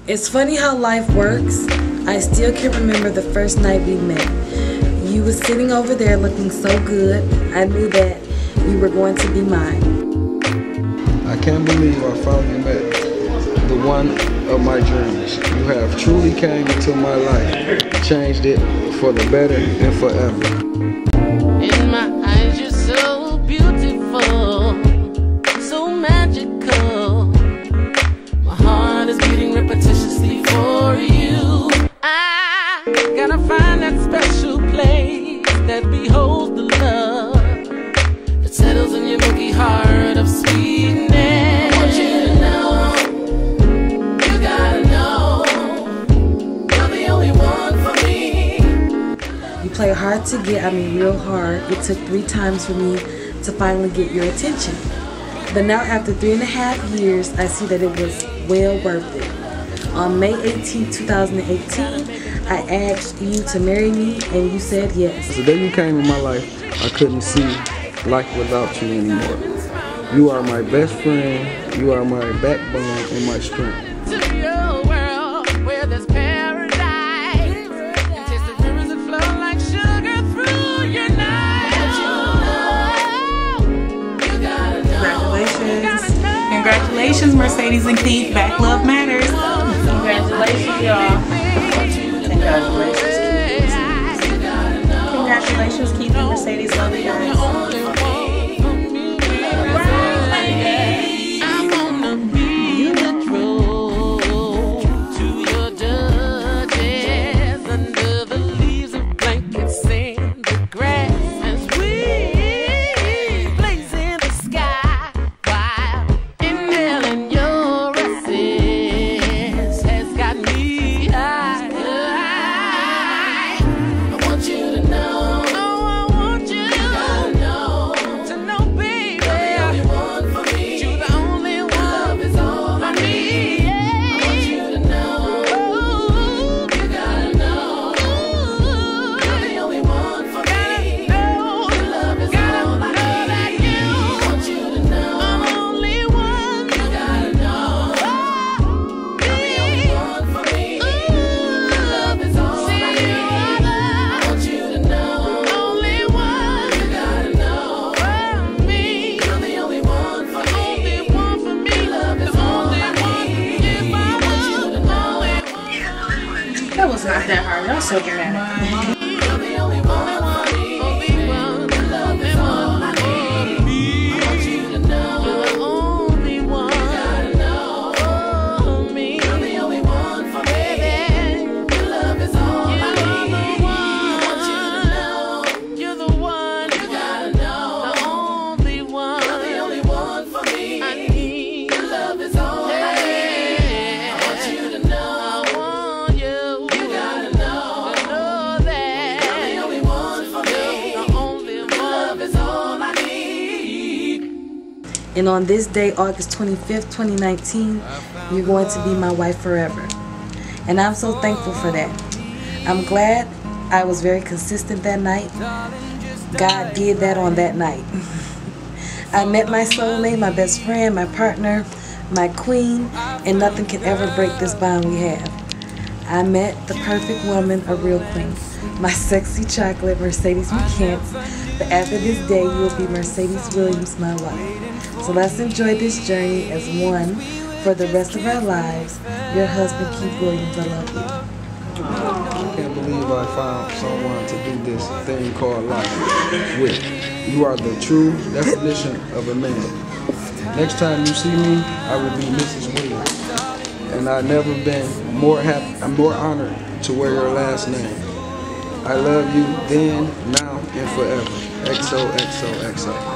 It's funny how life works. I still can remember the first night we met. You were sitting over there looking so good. I knew that you were going to be mine. I can't believe I finally met the one of my dreams. You have truly came into my life, changed it for the better and forever. In my eyes, you're so beautiful, so magical. My heart is beating repetitiously for you. I gotta find that special place that beholds the love that settles in your milky heart of sweetness. I want you to know, you gotta know, you're the only one for me. You play hard to get, I mean real hard. It took 3 times for me to finally get your attention. But now after 3.5 years, I see that it was well worth it. On May 18, 2018, I asked you to marry me and you said yes. The day you came in my life, I couldn't see life without you anymore. You are my best friend, you are my backbone and my strength. To your world where there's paradise, and taste the rivers that flow like sugar through your night. You gotta know. Congratulations. Congratulations, Mercedes and Keith. Back Love Matters. Congratulations, y'all. Congratulations, Keith. Congratulations, Keith and Mercedes. Love you guys. That was not that hard. Y'all so dramatic. And on this day, August 25th, 2019, you're going to be my wife forever. And I'm so thankful for that. I'm glad I was very consistent that night. God did that on that night. I met my soulmate, my best friend, my partner, my queen, and nothing can ever break this bond we have. I met the perfect woman, a real queen. My sexy chocolate, Mercedes McCants. But after this day, you will be Mercedes Williams, my wife. So let's enjoy this journey as one for the rest of our lives. Your husband, Keith Williams, I love you. I can't believe I found someone to do this thing called life with. You are the true definition of a man. Next time you see me, I will be Mrs. Williams. And I've never been more happy, I'm more honored to wear your last name. I love you then, now, and forever. XOXOXO.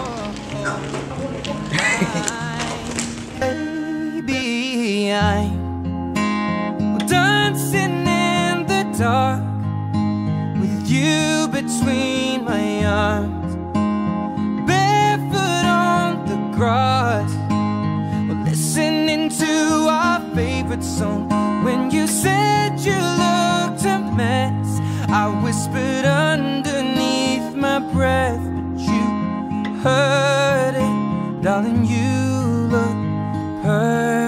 Baby, I'm dancing in the dark with you between my arms, barefoot on the grass. We're listening to our favorite song. When you said you looked a mess, I whispered underneath my breath, but you heard it. Darling, you look perfect.